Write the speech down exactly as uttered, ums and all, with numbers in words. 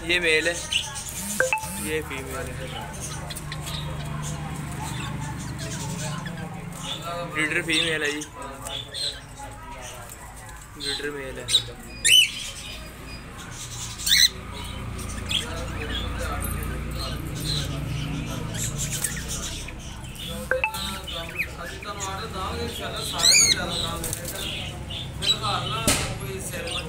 ये मेल है, ये फीमेल है। ब्रीडर फीमेल है जी, ब्रीडर मेल है। सारे